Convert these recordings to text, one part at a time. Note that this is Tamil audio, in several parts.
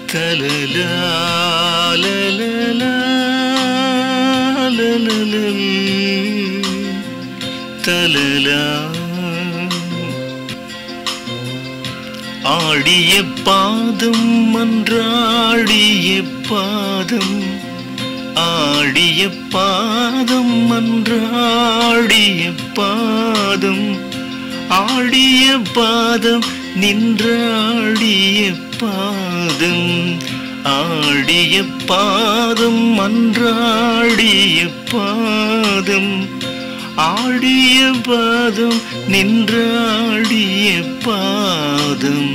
தலலா லலலா லலலல் தலலா ஆடிய பாதம் மன்றாடிய பாதம் ஆடிய பாதம் மன்றாடிய பாதம் ஆடிய பாதம் நின்றாடிய பாதம் ஆடிய பாதம் மன்றாடிய பாதம் ஆடிய பாதம் நின்றாடிய பாதம்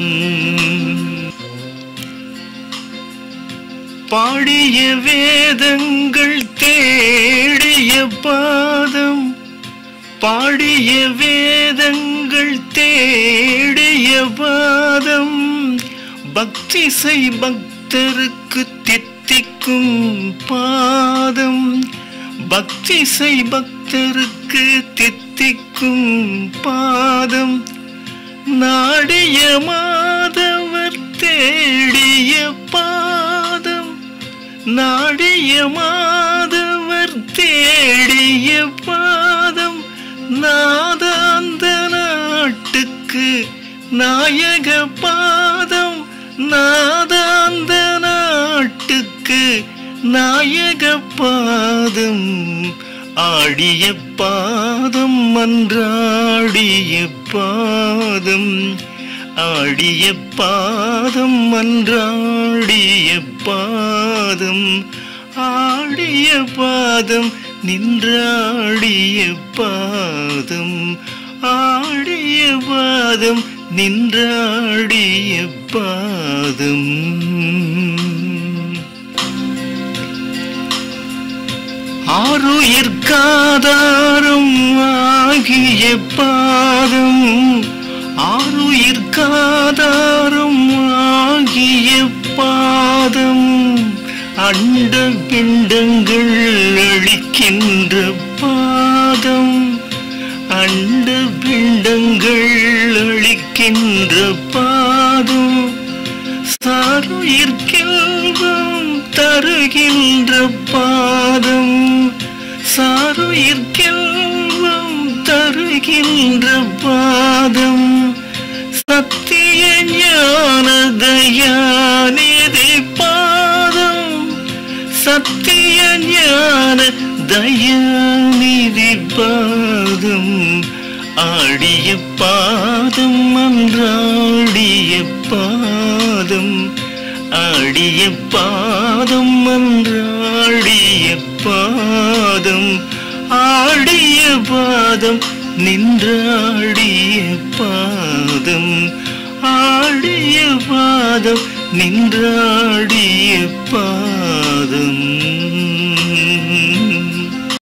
பாடிய வேதங்கள் தேடிய பாதம் பாடிய வேதங்கள் தேடிய பாதம் பக்தி செய் பக்தருக்கு தித்திக்கும் பாதம் பக்தி செய் பக்தருக்கு தித்திக்கும் பாதம் நாடிய மாதவர் தேடிய பாதம் நாடிய மாதவர் தேடிய பாதம் நாதாந்த நாட்டுக்கு நாயக பாதம் நாதாந்த நாட்டுக்கு நாயக பாதம் ஆடிய பாதம் மன்றாடிய பாதம் ஆடிய பாதம் மன்றாடிய பாதம் ஆடிய பாதம் நின்றாடிய பாதம் ஆடிய பாதம் நின்றாடிய பாதம் ஆருயிர்காதாரம் ஆகிய பாதம் ஆருயிர்காதாரம் ஆகிய பாதம் அண்ட பிண்டங்கள் அளிக்கின்ற பாதம் அண்ட பிண்டங்கள் அளிக்கின்ற பாதம் சாருயிர்க்கெல்வம் தருகின்ற பாதம் சாருயிர்க்கெல்வம் தருகின்ற பாதம் சத்திய ஞான தயாநிதி பாதம் சத்திய ஞான தயாநிதி பாதம் ஆடிய பாதம் மன்றாடிய பாதம் ஆடிய பாதம் மன்றாடிய பாதம் ஆடிய பாதம் நின்றாடிய பாதம் ஆடிய பாதம் நின்றாடிய பாதம்